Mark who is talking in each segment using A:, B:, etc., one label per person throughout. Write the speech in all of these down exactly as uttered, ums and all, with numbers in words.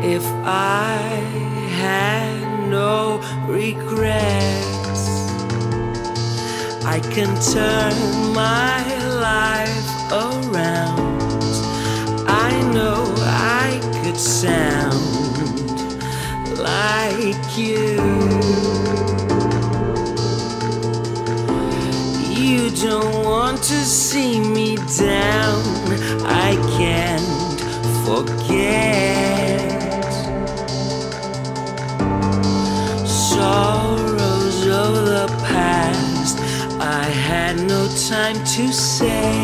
A: If I had no regrets, I can turn my life around. I know I could sound like you. You don't want to see me down. I can't forget sorrows of the past. I had no time to say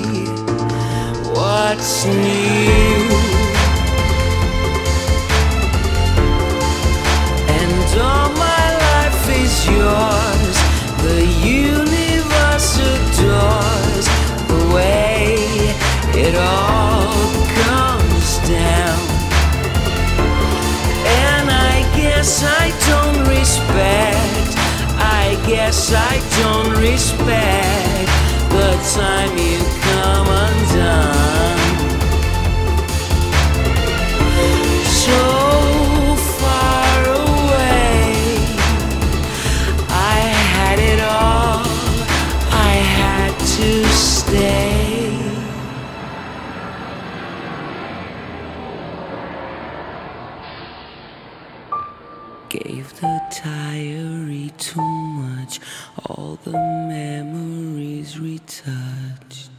A: what's new. And all my life is yours. The universe adores the way it all comes down. And I guess I don't respect, I guess I don't respect the time you come undone. So far away, I had it all, I had to stay. Gave the diary too much, all the memories retouched.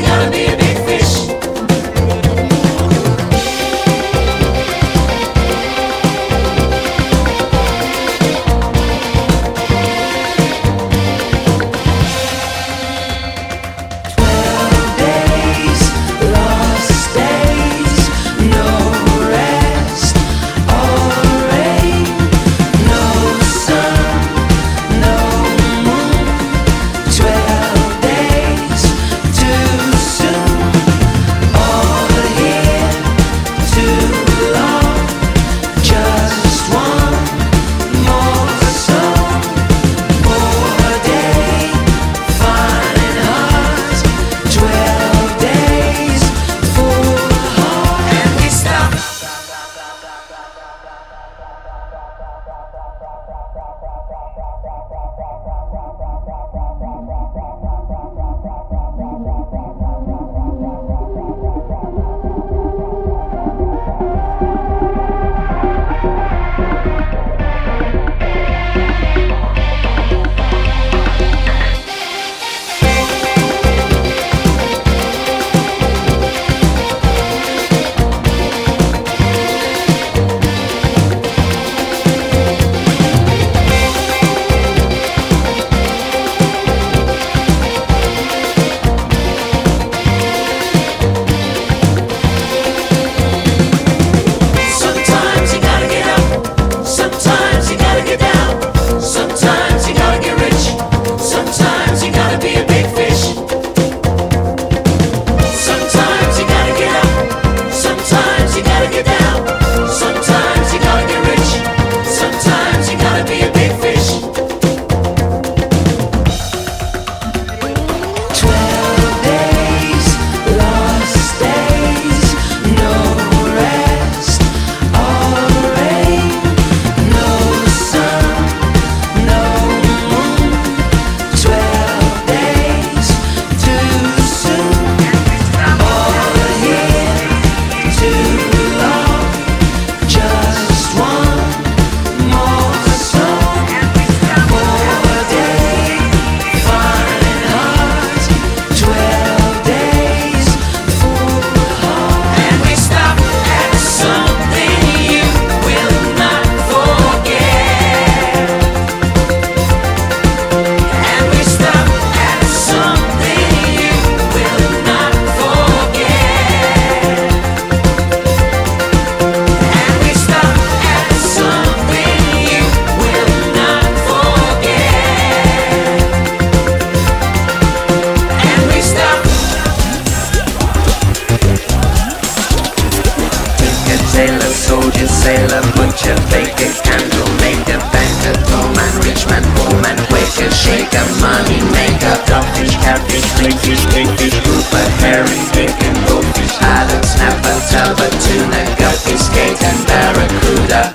A: gotta be a big fish.
B: Sailor, soldier, sailor, butcher, baker, candle maker, banker, doorman, rich man, poor man, waker, shaker, money maker, dogfish, catfish, crayfish, kingfish, grouper, herring, bacon, goldfish, haddock, snapper, talbot, tuna, guppy, skate and barracuda.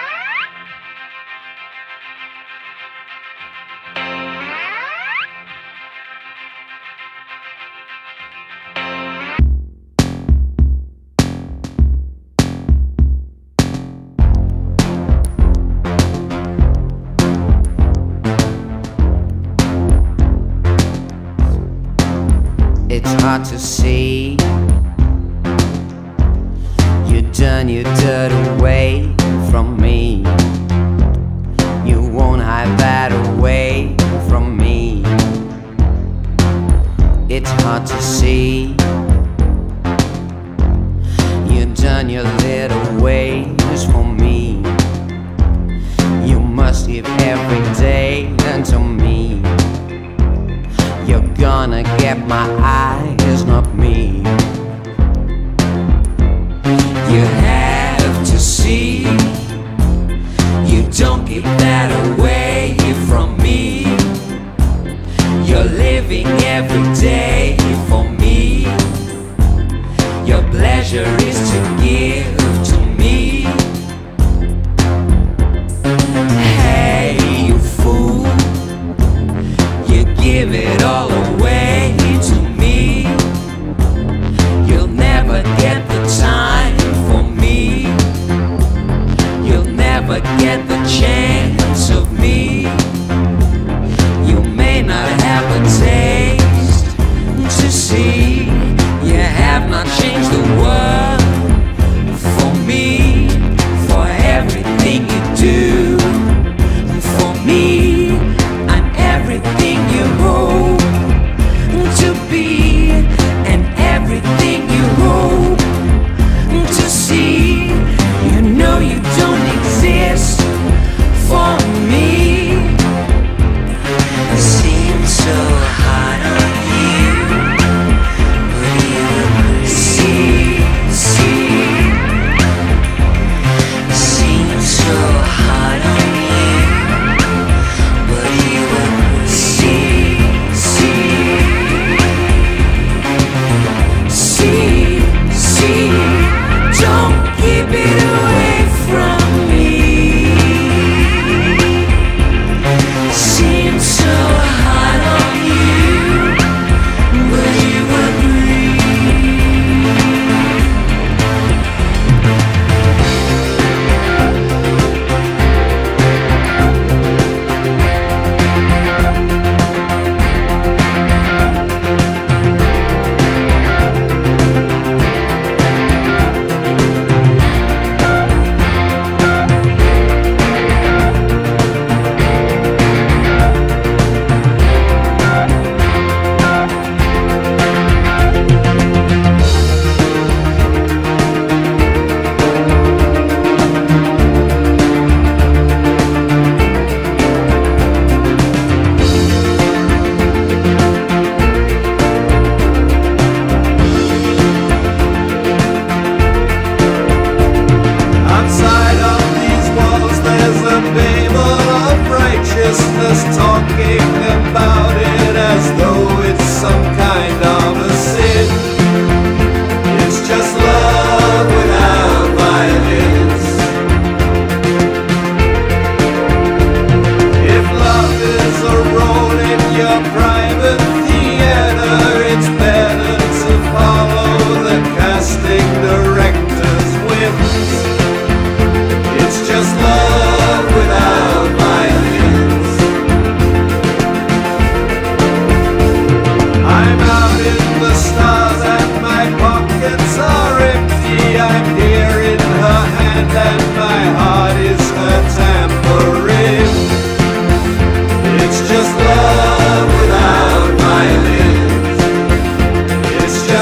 A: It's hard to see. You done your dirt away from me. You won't hide that away from me. It's hard to see. You done your little ways for me. You must give every day unto me. You're gonna get my eyes, not me. You have to see. You don't give that away from me. You're living every day for me. Your pleasure is to give to me. Hey, you fool, you give it all away to me.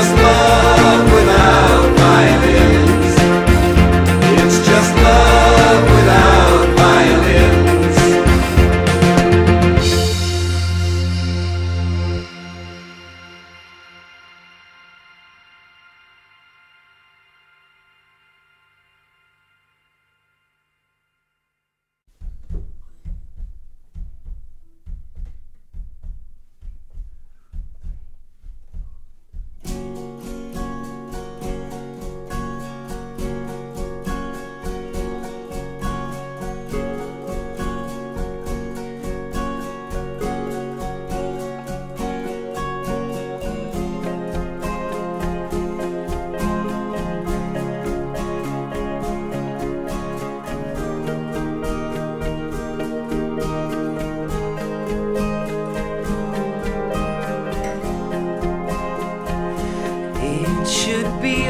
C: just love without violins. It's just love without violins.
A: It should be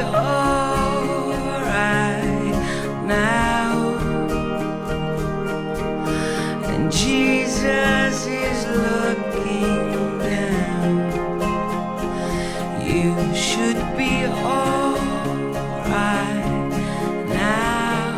A: alright now, and Jesus is looking down. You should be alright now.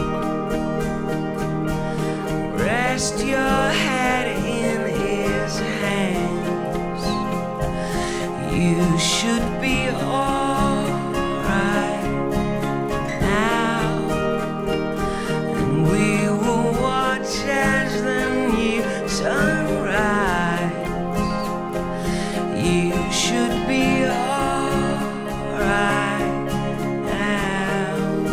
A: Rest your head in His hands. You should be alright now, and we will watch as the new sun rise. You should be alright now.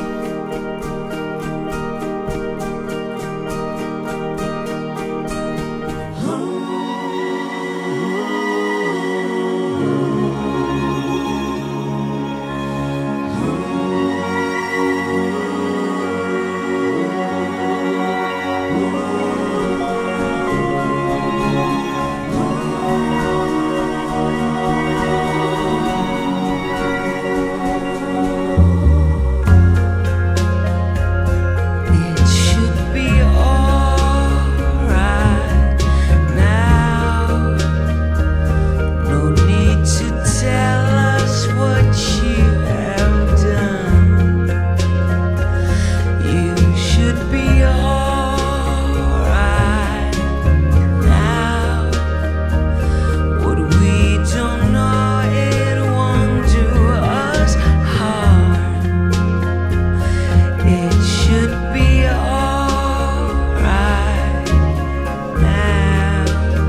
A: It should be alright now. No need to tell us what you have done. You should be alright now. What we don't know, it won't do us harm. It should be alright now.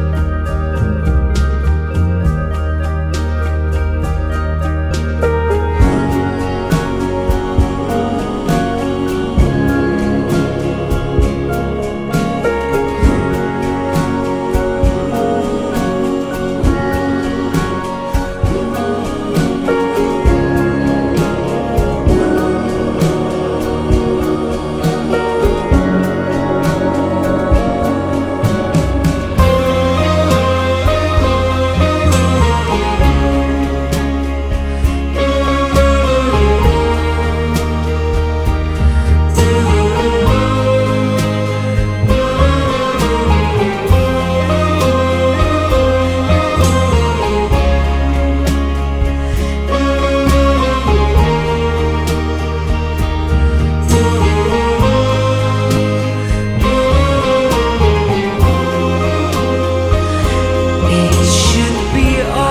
A: It should be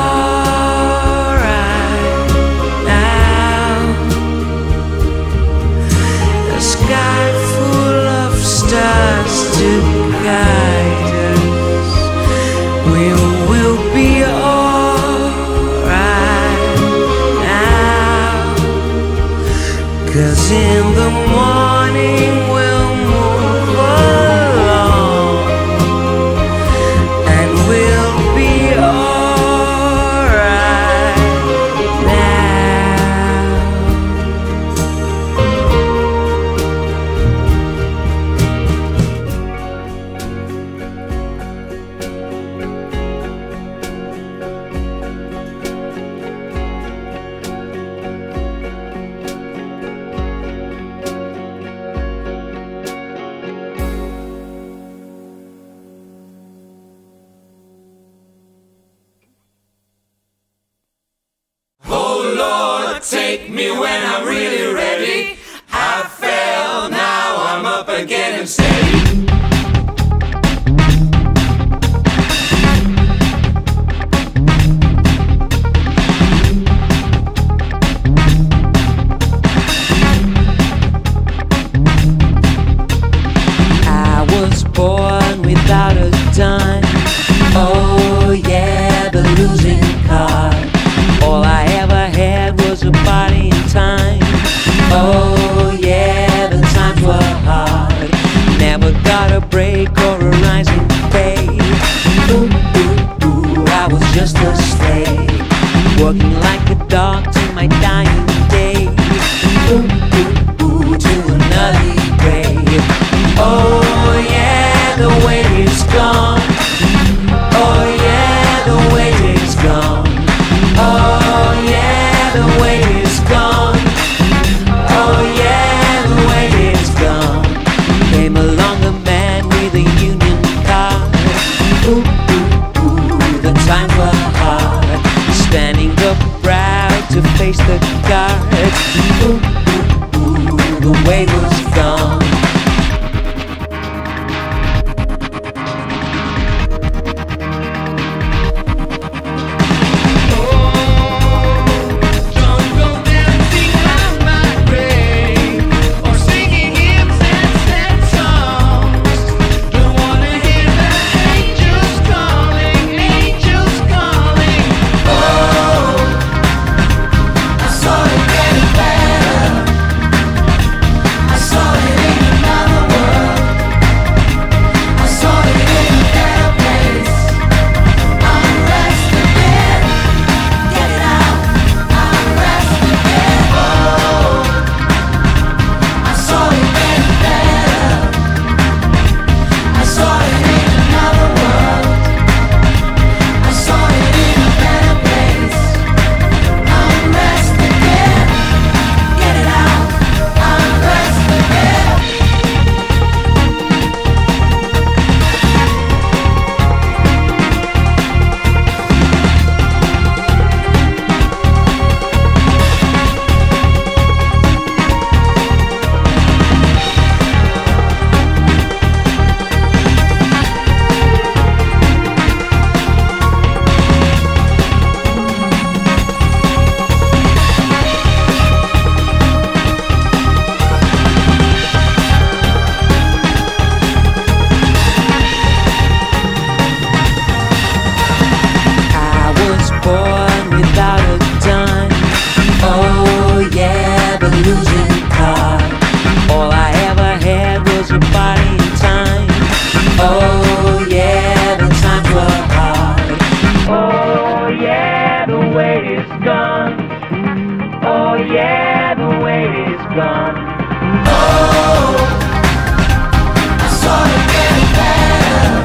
A: alright now. A sky full of stars to guide us. We will be alright now. 'Cause in the morning we'll move along, and we'll be alright now.
C: take me when I'm really ready. I fell, now I'm up again and steady.
A: Born without a dime. Oh yeah, the losing card. All I ever had was a body and time. Oh yeah, the times were hard. Never got a break or a rising pay. Ooh, ooh, ooh, I was just a slave, working like a dog to my dying day. Ooh, ooh, ooh, to an early grave. Oh yeah, the weight is gone. Oh yeah, the weight is gone. Oh yeah, the weight is gone. Oh yeah, the weight is gone. Came along a man with a union card. Ooh, ooh, ooh, the times were hard. Standing up proud to face the guards. Ooh, ooh, ooh, the weight was gone. Losing card. All I ever had was a body and time. Oh yeah, the times were hard. Oh yeah, the weight is gone. Oh yeah, the weight is gone. Oh, I saw it getting better.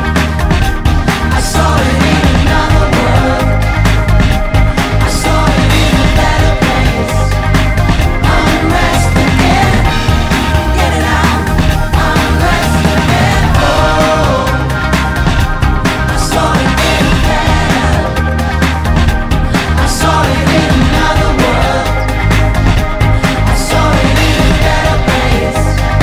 A: I saw it in another world. I saw it in a better place. Unrest again, get it out. Unrest again. Oh, I saw it getting better. I saw it in another world. I saw it in a better place.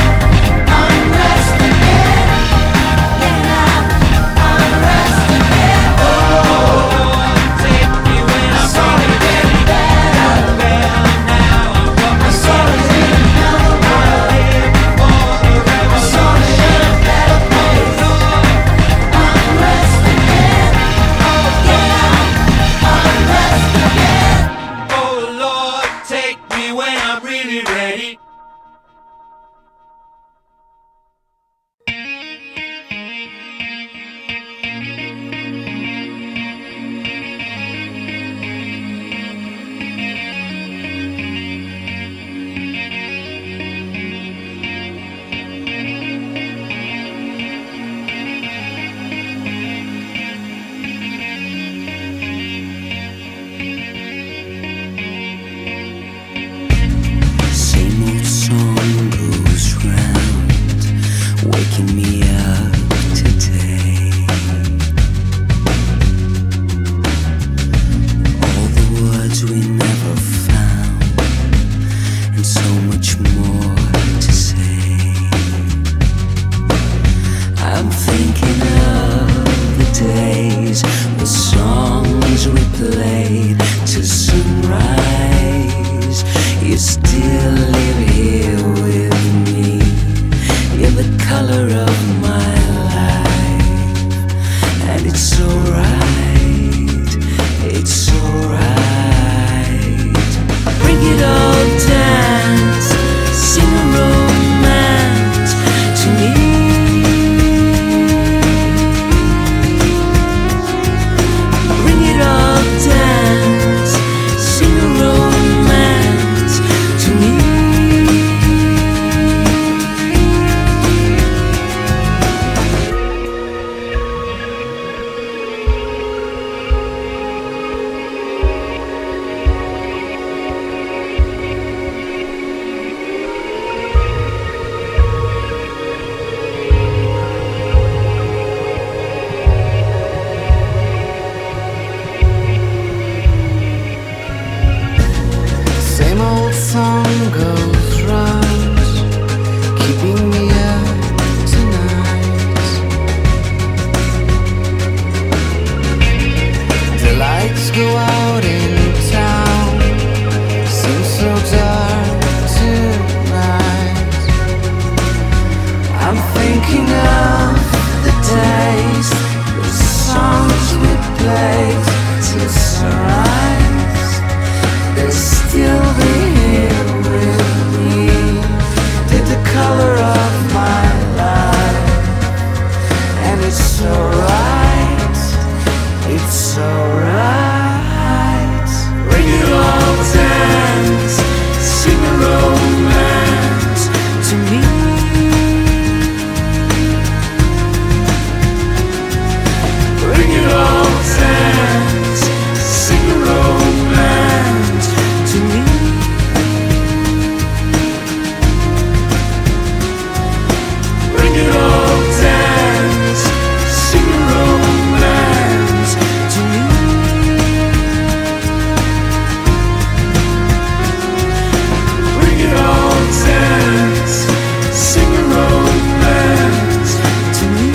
D: still live here with me. You're the color of my life, and it's alright, it's alright. Bring it all, dance, sing a romance to me. Bring it all, dance, sing a romance to me.
A: Same old song goes round, keeping me up tonight. The lights go out in town, seems so dark tonight. I'm thinking of the days, the songs we played till sunrise. They're still here with me. They're the color of my life, and it's alright, it's alright. Bring it all, dance, sing a romance to me. Bring it all, dance, sing a romance to me. Bring it all, dance, sing a romance to me. Bring it all, dance, sing a romance to me.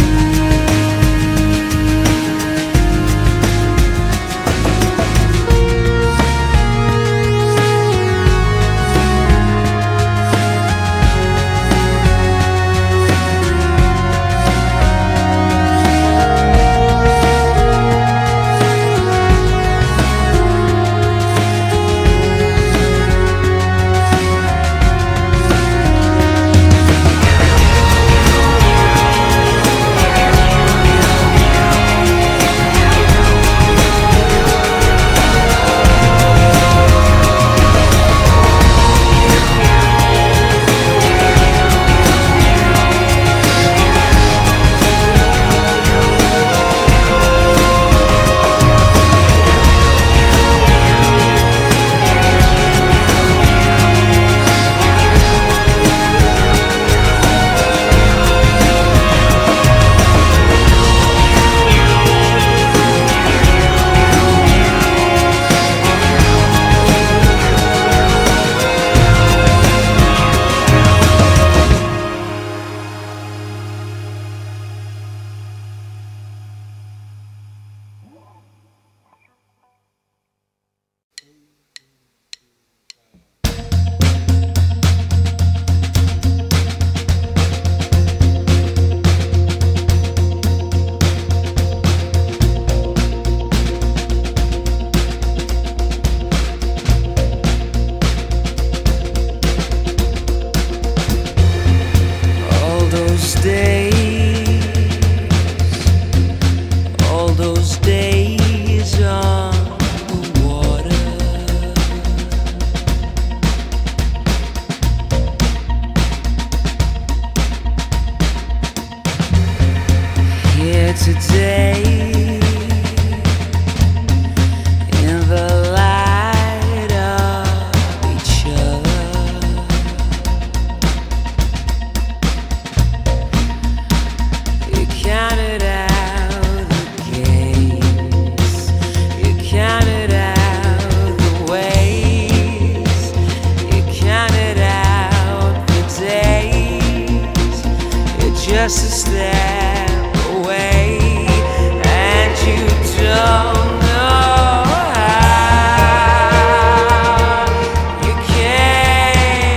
A: All those days, all those days on the water. Here today, in the light of each other. You counted out the games, you counted out the ways, you counted out the days. You're just a step away, and you don't know how. You can't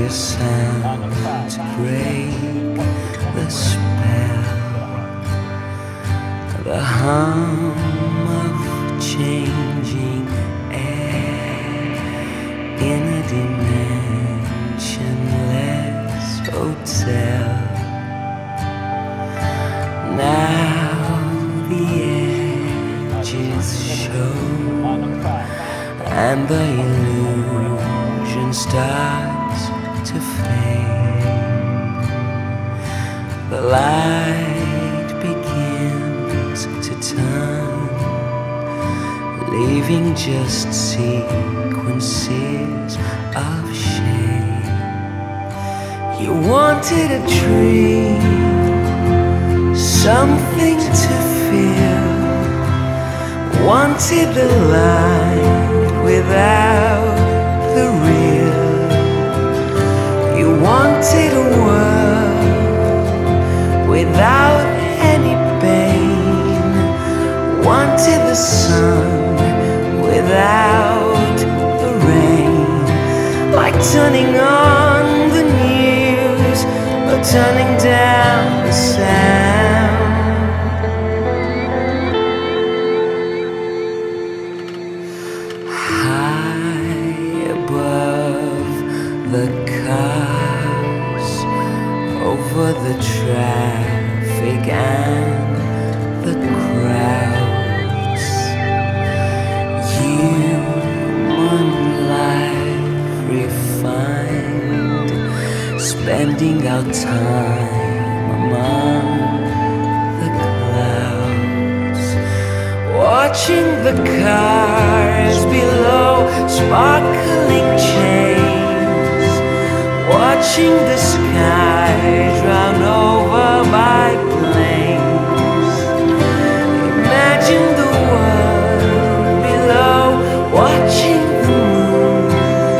D: a sound to break the spell. The hum of changing air in a dimensionless hotel. Now the edges show and the illusion starts to fade. The light begins to turn, leaving just sequences of shade. You wanted a dream, something to feel, wanted the light without the real. You wanted a world without any pain, wanted the sun without the rain. Like turning on the news or turning down the sound. High above the cars, over the traffic and the crowds, human life refined, spending our time among the clouds, watching the cars below, sparkling chains, watching the sky drown over by planes. Imagine the world below, watching the moon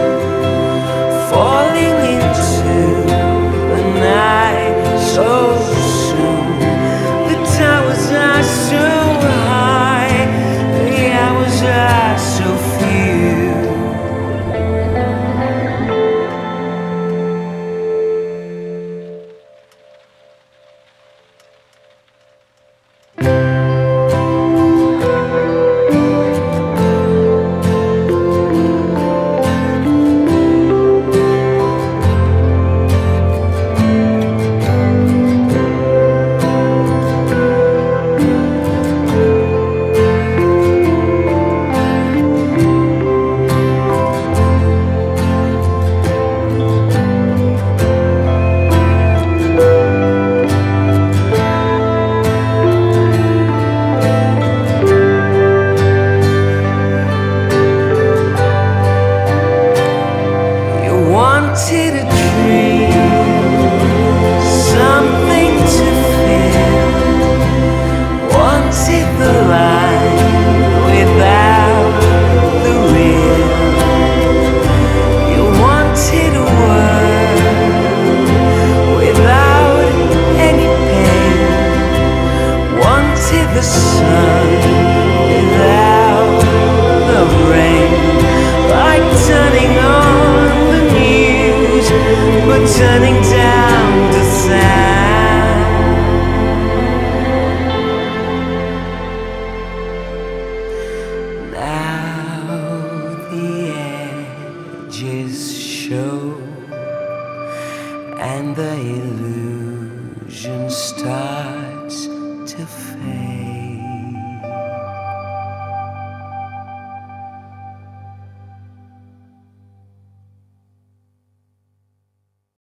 D: falling into the night so soon. The towers are so high, the hours are so few. Wanted a dream, something to feel, wanted the light without the real. You wanted a world without any pain, wanted the sun without the rain. Like turning on but turning down the sound. Now the edges show and the illusion starts